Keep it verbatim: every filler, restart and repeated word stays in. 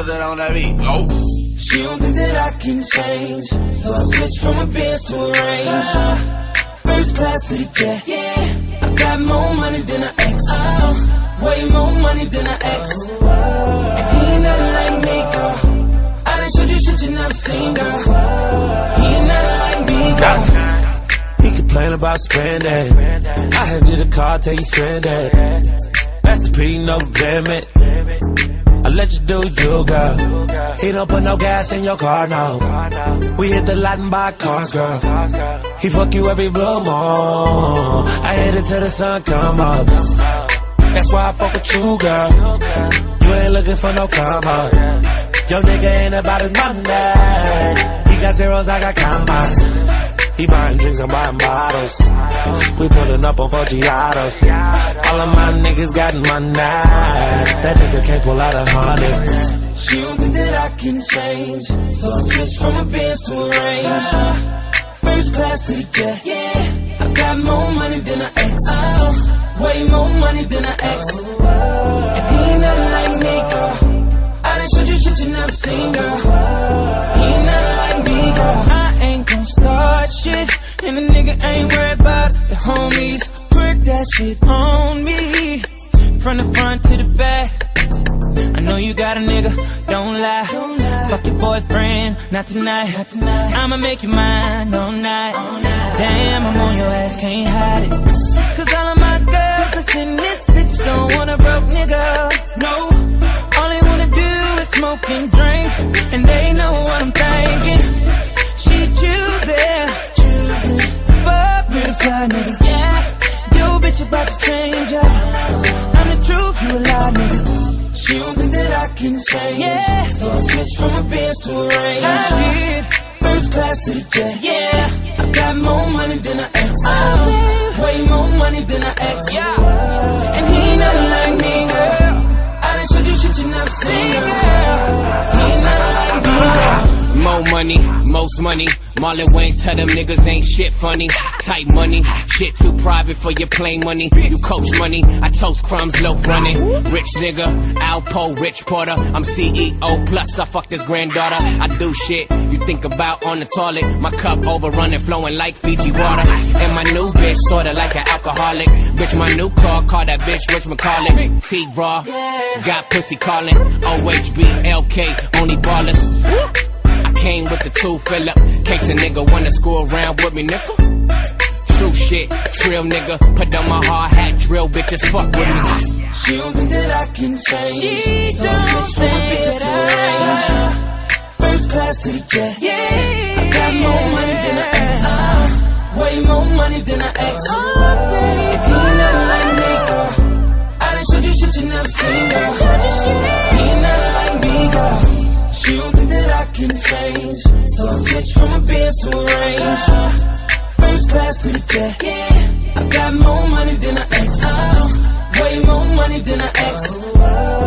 that on that beat. Oh. She don't think that I can change, so I switched from a Benz to a Range. First class to the jet, yeah. I got more money than an ex, oh. Way more money than an ex. And he ain't nothing like me, girl. I done showed you shit you never seen, girl. He ain't nothing like me, girl. He complain about spending. I hand you the car till you spend it. That's the P, no limit. I let you do you, girl. He don't put no gas in your car, no. We hit the lot and buy cars, girl. He fuck you every blue moon. I hit it till the sun come up. That's why I fuck with you, girl. You ain't looking for no come up. Yo nigga ain't about his money. He got zeros, I got commas. He buying drinks, I'm buying bottles. We pulling up on four Giatos. All of my niggas got money. That nigga can't pull out a hundred. She don't think that I can change, so I switched from a Benz to a Range. First class to the jet, yeah. I got more money than an ex, oh. Way more money than an ex. And he ain't nothing like me, girl. I done showed you shit you never seen, girl. He ain't nothing like me, girl. I ain't gon' start shit, and the nigga ain't worried about the homies. Twerk that shit on me, from the front to the back. I know you got a nigga, don't lie. Don't lie. Fuck your boyfriend, not tonight. Not tonight. I'ma make you mine all night. all night. Damn, I'm on your ass, can't hide it. Cause all of my girls that's in this bitch don't want a broke nigga. No, all they wanna do is smoke and drink, and they know what I'm thinking. She choosing, choosing fuck with a fly nigga. Yeah, yo bitch about to change up. I'm the truth, you a lie nigga. She don't think that I can change, yeah. So I switched from a Benz to a Range. I did. First class to the jet, yeah. I got more money than an ex, oh. Way more money than an ex, yeah. And he ain't nothing like me, girl. I done showed you shit you never seen, girl. He ain't nothing like me, girl. More money, most money. Marlon Wayans tell them niggas ain't shit funny. Tight money, shit too private for your plain money. You coach money, I toast crumbs, loaf running. Rich nigga, Alpo, Rich Porter. I'm C E O plus I fuck this granddaughter. I do shit you think about on the toilet. My cup overrunning, flowing like Fiji water. And my new bitch sorta like an alcoholic. Bitch, my new car, call that bitch Rich McCarlin. T-Raw, got pussy calling. O H B, L K, only ballers. Came with the two fill up, case a nigga wanna screw around with me, nigga. True shit, trill nigga, put on my hard hat, drill bitches, fuck with me. She don't think that I can change, she so I switched from a Benz to a Range. First class to the jet, yeah. I got more money than an ex, uh, way more money than an ex. And he ain't nothing like me, girl. I done showed you shit you never seen, girl. He ain't nothing like me, girl. She don't think that I can change, so I switched from a Benz to a Range. First class to the jet, yeah. I got more money than an ex, oh. Way more money than an ex.